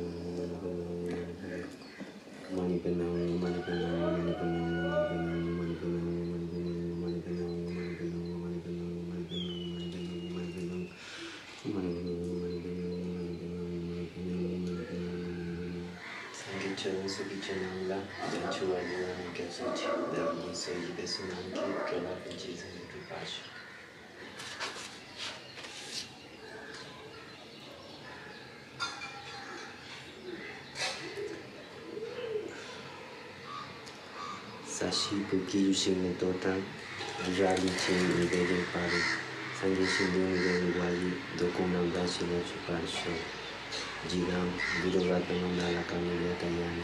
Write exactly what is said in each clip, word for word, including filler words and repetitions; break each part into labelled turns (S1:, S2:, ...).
S1: Sashi Puki Yushin Tota, Rali Chin Nivede Pari, Sangi Shindun Wali, Dokuman Dashi Chupasho, Jigam, Vidovata la Camilla Tayani.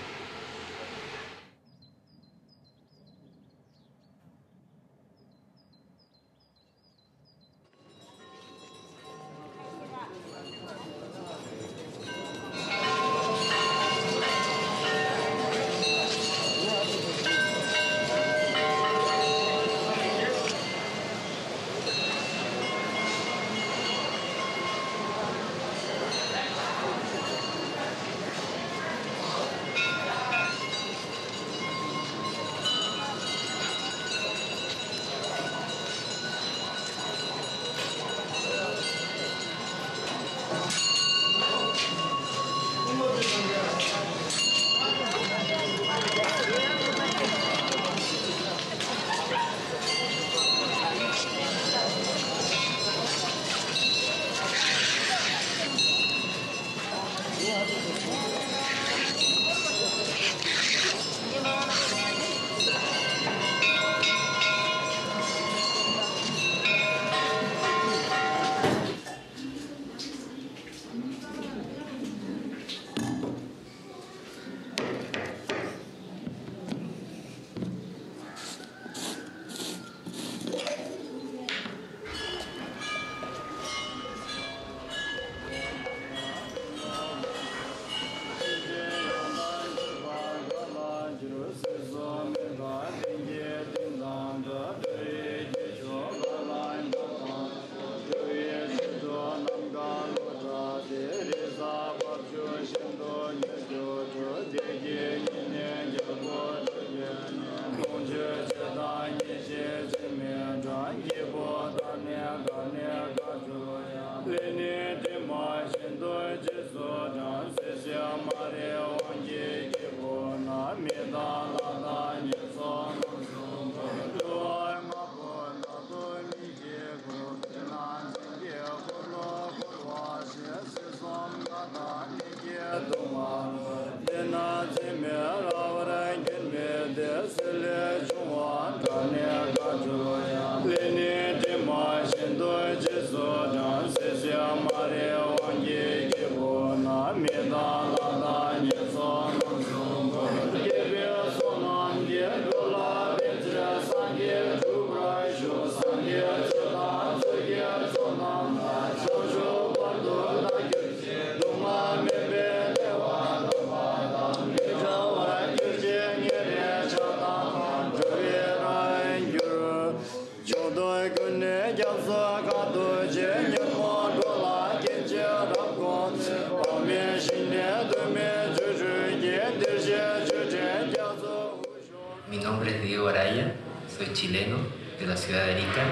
S2: Mi nombre es Diego Araya, soy chileno de la ciudad de Arica.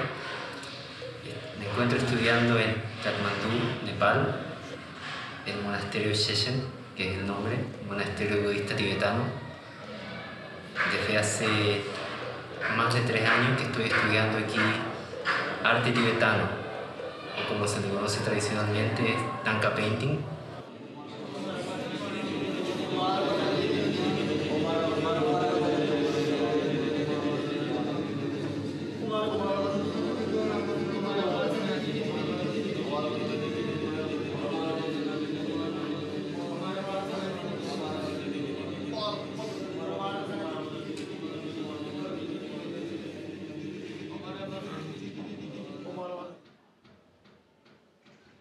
S2: Me encuentro estudiando en Katmandú, Nepal, el monasterio Sheshen, que es el nombre, monasterio budista tibetano. Desde hace más de tres años que estoy estudiando aquí arte tibetano, o como se le conoce tradicionalmente, Thangka Painting.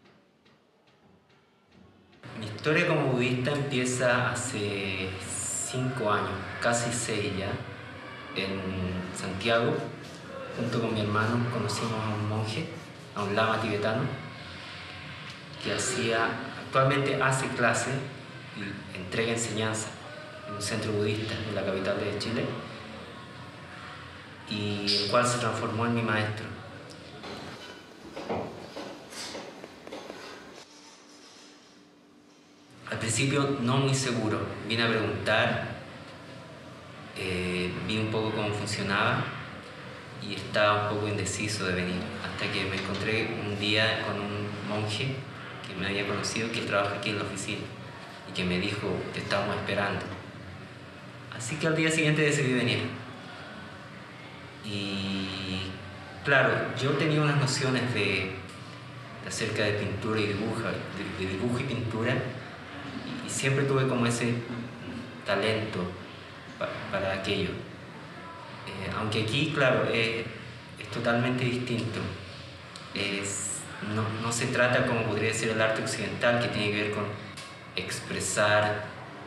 S2: Mi historia como budista empieza hace cinco años, casi seis ya, en Santiago. Junto con mi hermano conocimos a un monje, a un lama tibetano, que hacía, actualmente hace clase y entrega enseñanza en un centro budista en la capital de Chile, y el cual se transformó en mi maestro. Al principio no muy seguro, vine a preguntar, eh, vi un poco cómo funcionaba y estaba un poco indeciso de venir, hasta que me encontré un día con un monje que me había conocido, que él trabaja aquí en la oficina, y que me dijo: te estamos esperando. Así que al día siguiente decidí venir. Y claro, yo tenía unas nociones de, de acerca de pintura y dibujo, de, de dibujo y pintura, y, y siempre tuve como ese talento pa, para aquello. Eh, aunque aquí, claro, eh, es totalmente distinto. Es, no, no se trata como podría ser el arte occidental, que tiene que ver con expresar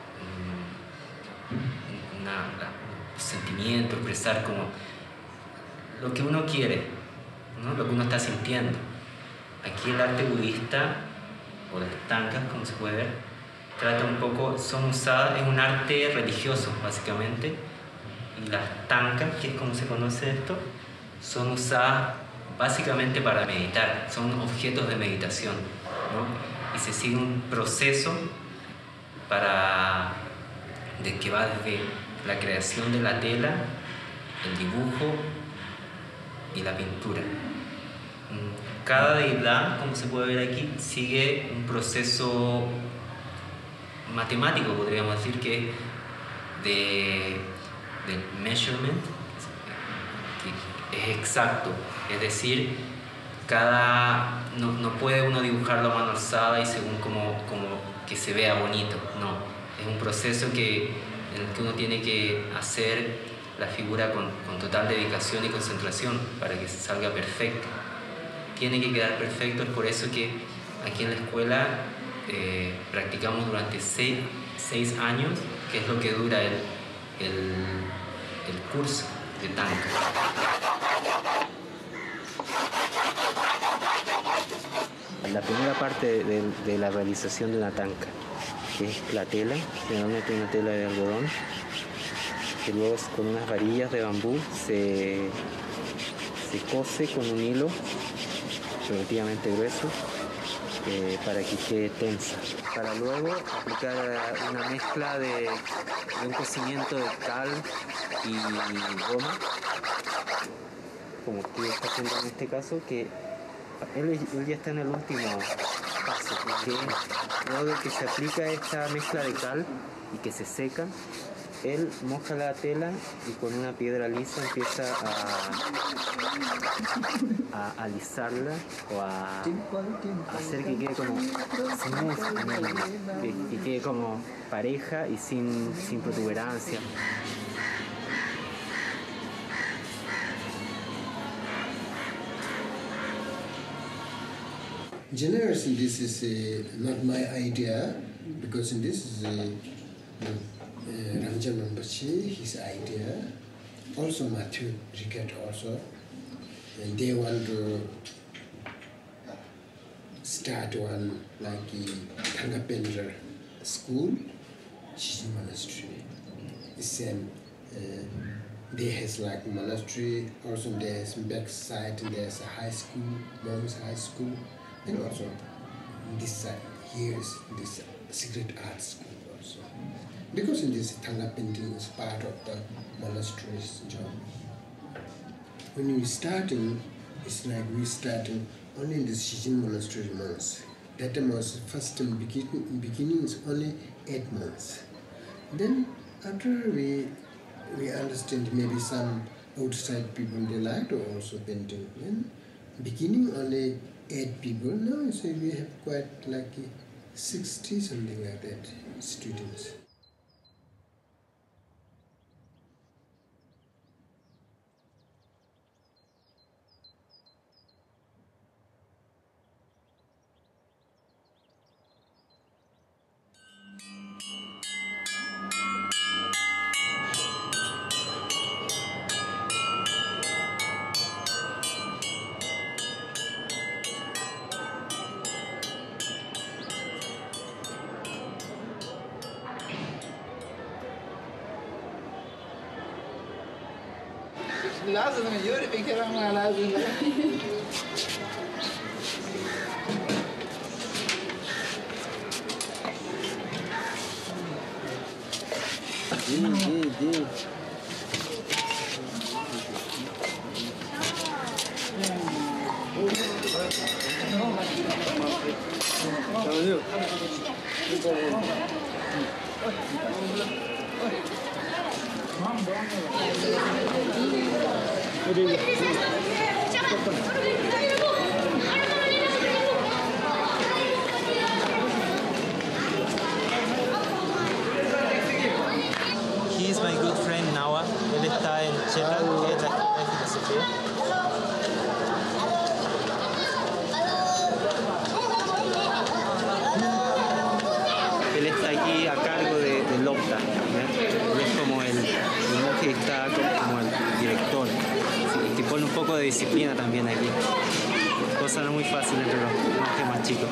S2: um, una, un sentimiento, expresar como lo que uno quiere, ¿no? Lo que uno está sintiendo. Aquí el arte budista, o las tankas, como se puede ver, trata un poco, son usadas, es un arte religioso básicamente, y las tankas, que es como se conoce esto, son usadas básicamente para meditar, son objetos de meditación, ¿no? Y se sigue un proceso para, de que va desde la creación de la tela, el dibujo y la pintura. Cada deidad, como se puede ver aquí, sigue un proceso matemático, podríamos decir, que de, de measurement, que es exacto, es decir, cada, no, no puede uno dibujarlo a mano alzada y según como, como que se vea bonito, no, es un proceso que, en el que uno tiene que hacer la figura con, con total dedicación y concentración para que salga perfecto. Tiene que quedar perfecto, es por eso que aquí en la escuela eh, practicamos durante seis, seis años, que es lo que dura el, el, el curso de tanka.
S1: La primera parte de, de la realización de una tanka, que es la tela, generalmente una tela de algodón, que luego con unas varillas de bambú se, se cose con un hilo relativamente grueso eh, para que quede tensa, para luego aplicar una mezcla de, de un cocimiento de cal y goma, como tú estás haciendo en este caso, que él, él ya está en el último paso, que luego de que se aplica esta mezcla de cal y que se seca, él moja la tela y con una piedra lisa empieza a, a alisarla o a, a hacer que quede como smooth, que, que quede como pareja y sin, sin protuberancia.
S3: Generally, this is uh, not my idea, because this is uh, uh, Ranjan Rinpoche, his idea. Also Matthew Rickett also. And they want to start one like a Thangapendra school, Shishin monastery. The same. Uh, they has like monastery, also there's backside, there's a high school, monks high school. And also, this side, here is this secret art school also. Because in this Thanga painting is part of the monastery's job. When we starting, it's like we starting only in the Shishin monastery months. That time was first time beginning, beginning is only eight months. Then after we we understand maybe some outside people they like to also painting. Then beginning only eight people, now so we have quite like sixty something like that students.
S4: lazım yürü bir kere ama lazım.
S1: Di, di, di.
S2: He is my good friend Nawa. Él está en Cheta, que es la escuela de filosofía. Él está aquí a cargo de, de Lopta. Él es como el, el monje que está como, como el director. Sí, que pone un poco de disciplina también aquí. Cosa no muy fácil entre los monjes más chicos.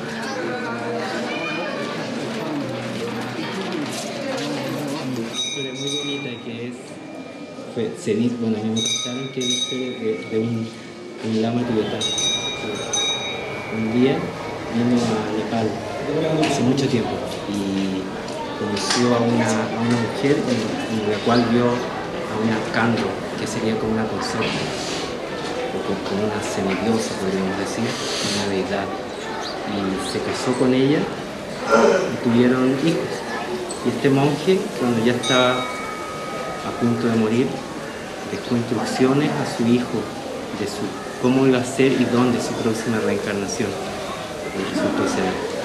S2: Historia muy bonita que es, fue, se dice, bueno, a mí me contaron que es la historia de, de un, un lama tibetano. Un día vino a Nepal hace mucho tiempo y conoció a una, a una mujer en, en la cual vio a una Kandro, que sería como una consorte, o como una semidiosa, podríamos decir, una deidad. Y se casó con ella y tuvieron hijos. Y este monje, cuando ya estaba a punto de morir, dejó instrucciones a su hijo de su, cómo iba a ser y dónde su próxima reencarnación. Y resultó ser.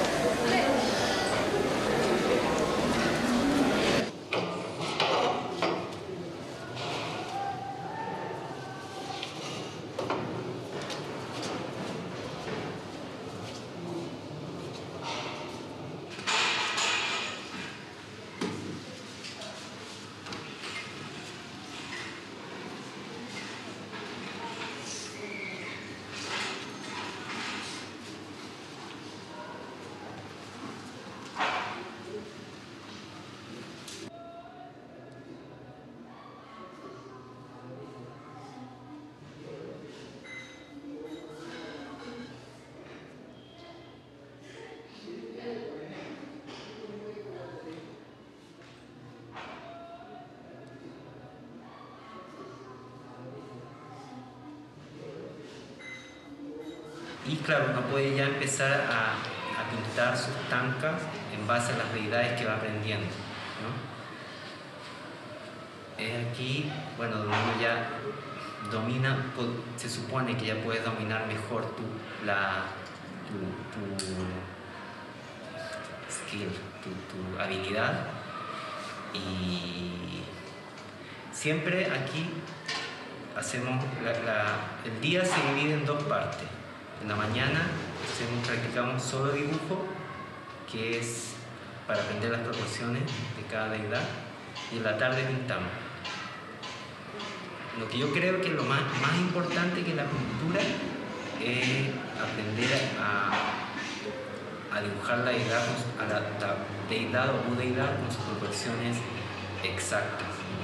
S2: Y claro, uno puede ya empezar a, a pintar sus tankas en base a las deidades que va aprendiendo, ¿no? Es aquí, bueno, donde uno ya domina, se supone que ya puedes dominar mejor tu, la, tu, tu skill, tu, tu habilidad. Y siempre aquí hacemos, la, la, el día se divide en dos partes. En la mañana hacemos, practicamos solo dibujo, que es para aprender las proporciones de cada deidad, y en la tarde pintamos. Lo que yo creo que lo más, más importante que la pintura es aprender a, a dibujar la deidad, a la, la deidad o budeidad con sus proporciones exactas.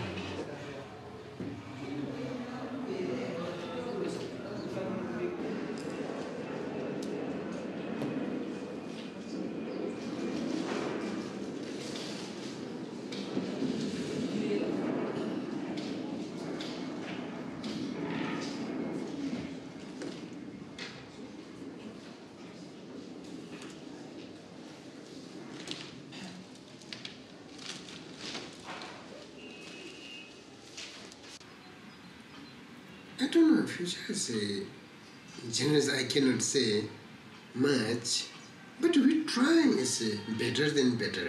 S3: I don't know if you shall say, generous I cannot say much, but we try is better than better.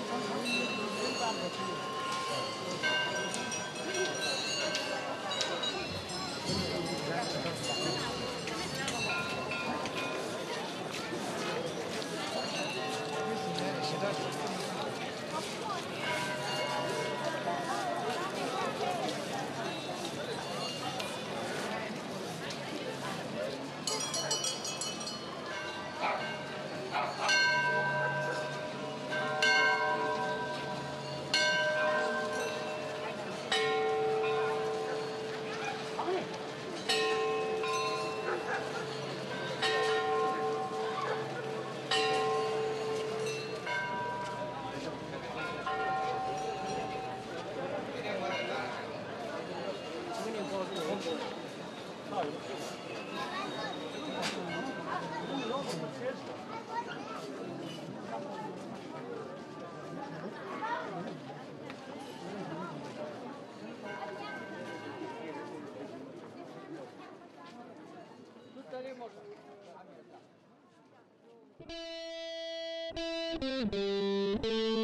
S4: Thank you.